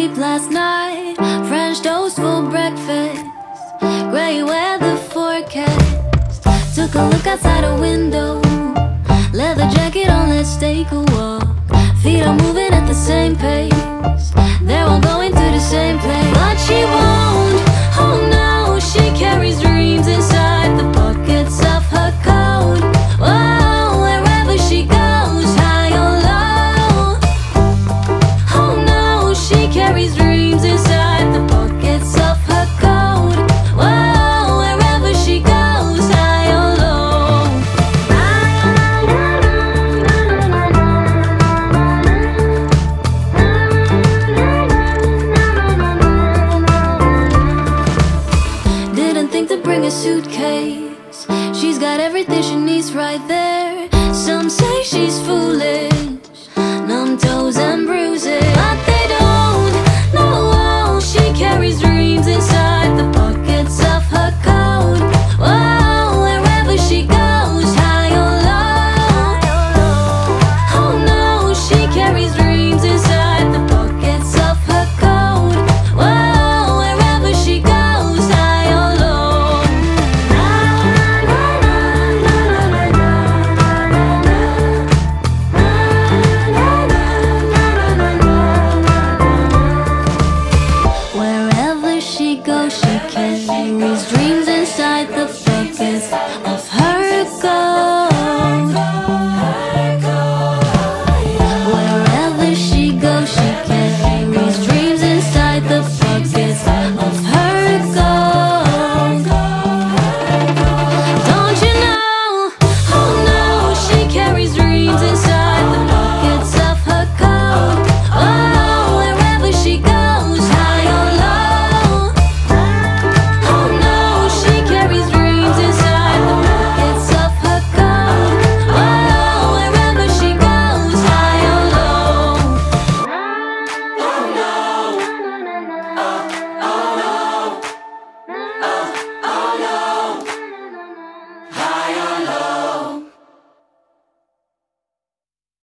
sleep last night. French toast for breakfast, gray weather forecast. Took a look outside a window, leather jacket on, let's take a walk. Feet are moving at the same pace, they're all going to the same place. But she won't, oh no, she carries dreams inside the pockets of her coat. Whoa, wherever she goes, high or low. Oh no, she carries dreams inside the pockets of her coat. Whoa, wherever she goes, high or low. Didn't think to bring a suitcase, she's got everything she